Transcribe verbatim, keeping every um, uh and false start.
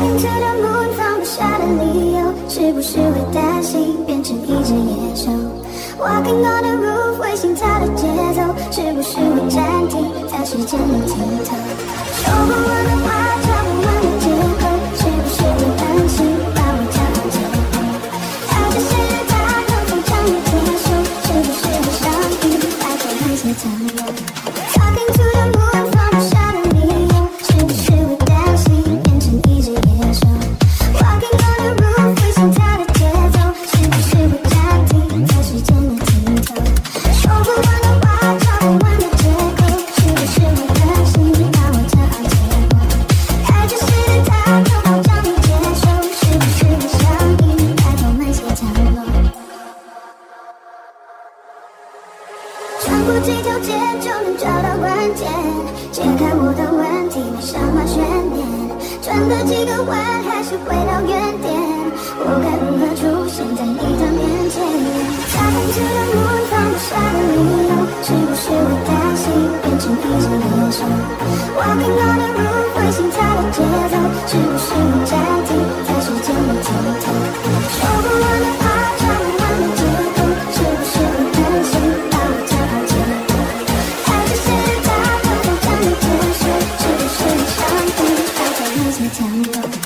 Talking to the moon 放不下的理由，是不是会担心变成一只野兽 ？Walking on the roof 会心跳的节奏，是不是会暂停在时间的尽头？说不完的话，讲不完的借口，是不是会担心把我跳到最后？爱只是他能否将你接受？是不是会上瘾？拜托慢些降落。Talking to the moon 放不下的理由，是不是会担心变成一只野兽 ？Walking on the roof 会心跳的节奏，是不是会暂停在时间的尽头？说不完的话，找不完的借口，是不是会担心把我跳到最后？爱只是他能否将你接受？是不是会上瘾？拜托慢些降落。穿过几条街就能找到关键，解开我的问题，没什么悬念。转个几个弯，还是回到原点。我该如何出现在你的面前？Talking to the moon 放不下的理由，是不是会担心变成一只野兽 ？Walking on the roof 会心跳的节奏，是不是会暂停在时间的尽头？说不完的话，找不完的借口，是不是会担心把我跳到最后？爱只是他能否将你接受？是不是会上瘾？拜托慢些降落。